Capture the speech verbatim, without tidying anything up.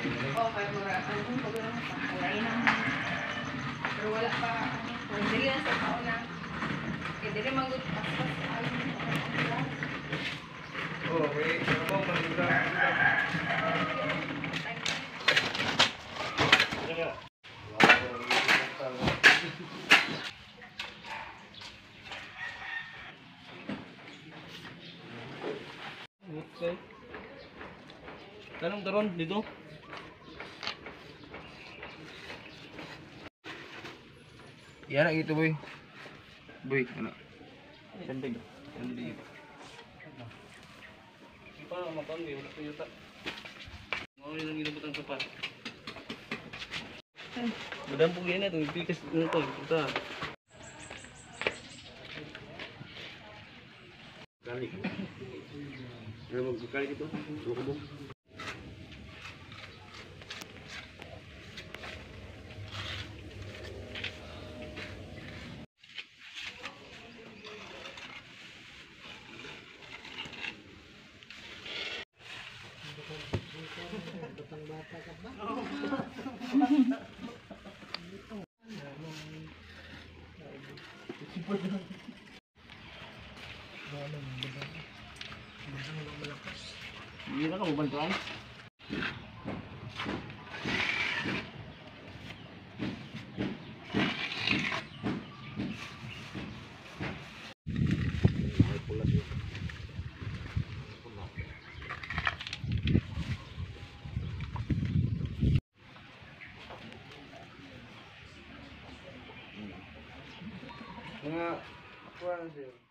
Oo, kaya mura. Ano kung pag lang pa. Wala yun. Pero wala pa. Kung dili na sa tao na. Kaya dili magut paspas. Oh, okay. Ano ba ang maganda? Okay. Tanong taron dito. Yan ang ito boy. Boy, ano? Sandig. Sandig. Paano mapan mo yung tuyuta? Mga yun ang ginabutang sapat. Madampog yan na ito. Ipikas na ito. Ito. Kali. Ano magkakali ito? Dua kubong. Batang bata ka ba? Hindi na ka mabantuan? Mga kuha na siya.